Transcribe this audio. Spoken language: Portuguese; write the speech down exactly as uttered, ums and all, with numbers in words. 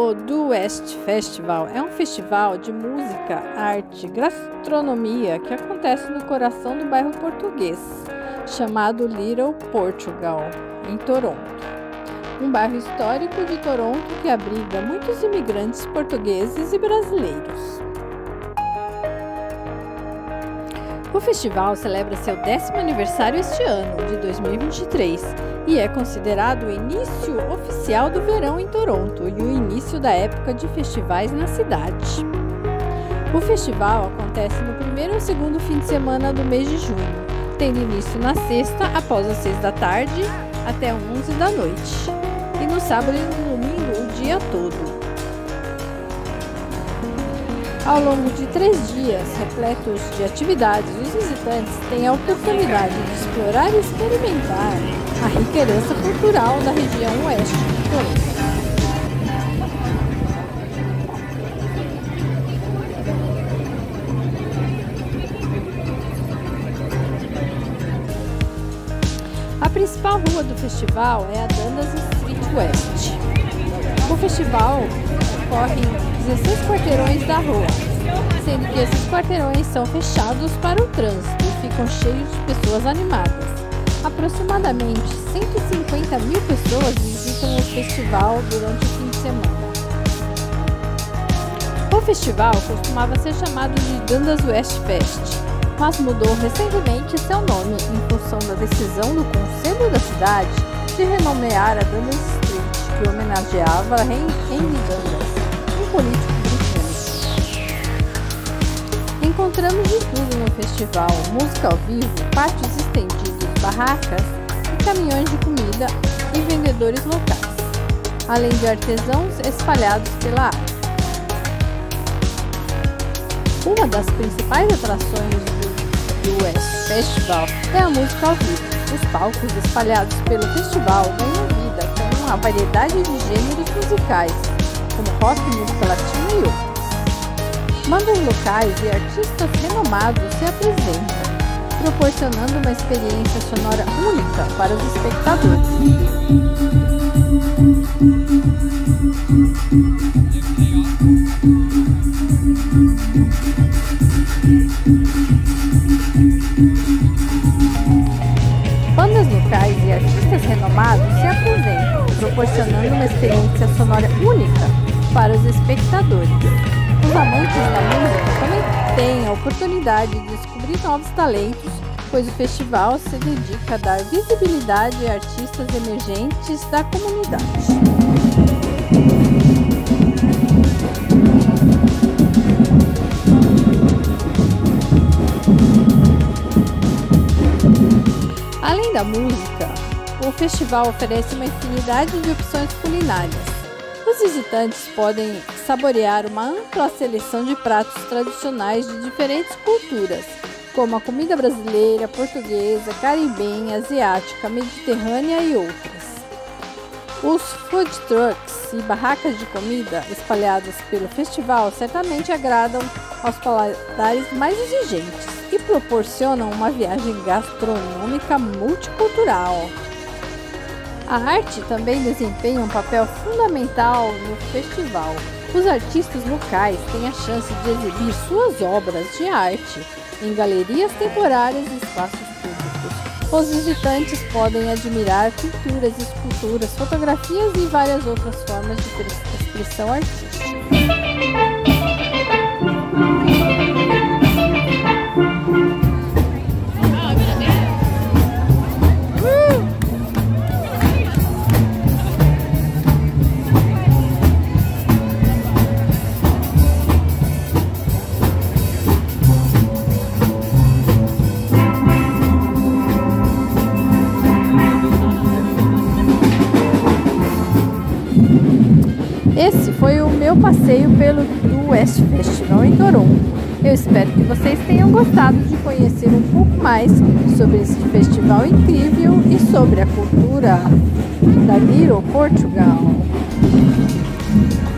O Do West Festival é um festival de música, arte, gastronomia que acontece no coração do bairro português, chamado Little Portugal, em Toronto. Um bairro histórico de Toronto que abriga muitos imigrantes portugueses e brasileiros. O festival celebra seu décimo aniversário este ano, de dois mil e vinte e três, e é considerado o início oficial do verão em Toronto e o início da época de festivais na cidade. O festival acontece no primeiro ou segundo fim de semana do mês de junho, tendo início na sexta, após as seis da tarde, até onze da noite, e no sábado e no domingo o dia todo. Ao longo de três dias repletos de atividades, os visitantes têm a oportunidade de explorar e experimentar a rica herança cultural da região oeste de Toronto. A principal rua do festival é a Dundas Street West. O festival corre em dezesseis quarteirões da rua, sendo que esses quarteirões são fechados para o trânsito e ficam cheios de pessoas animadas. Aproximadamente cento e cinquenta mil pessoas visitam o festival durante o fim de semana. O festival costumava ser chamado de Dundas West Fest, mas mudou recentemente seu nome em função da decisão do Conselho da cidade de renomear a Dundas Street, que homenageava Henry Dundas, político britânico. Encontramos de tudo no festival: música ao vivo, pátios estendidos, barracas e caminhões de comida e vendedores locais, além de artesãos espalhados pela área. Uma das principais atrações do, do West Festival é a música ao vivo. Os palcos espalhados pelo festival ganham vida com uma variedade de gêneros musicais, como rock, música latina e outros. Bandas locais e artistas renomados se apresentam, proporcionando uma experiência sonora única para os espectadores. Bandas locais e artistas renomados se apresentam, proporcionando uma experiência sonora única para os espectadores. Os amantes da música também têm a oportunidade de descobrir novos talentos, pois o festival se dedica a dar visibilidade a artistas emergentes da comunidade. Além da música, o festival oferece uma infinidade de opções culinárias. Os visitantes podem saborear uma ampla seleção de pratos tradicionais de diferentes culturas, como a comida brasileira, portuguesa, caribenha, asiática, mediterrânea e outras. Os food trucks e barracas de comida espalhadas pelo festival certamente agradam aos paladares mais exigentes e proporcionam uma viagem gastronômica multicultural. A arte também desempenha um papel fundamental no festival. Os artistas locais têm a chance de exibir suas obras de arte em galerias temporárias e espaços públicos. Os visitantes podem admirar pinturas, esculturas, fotografias e várias outras formas de expressão artística. Esse foi o meu passeio pelo Do West Festival em Toronto. Eu espero que vocês tenham gostado de conhecer um pouco mais sobre esse festival incrível e sobre a cultura da Little Portugal.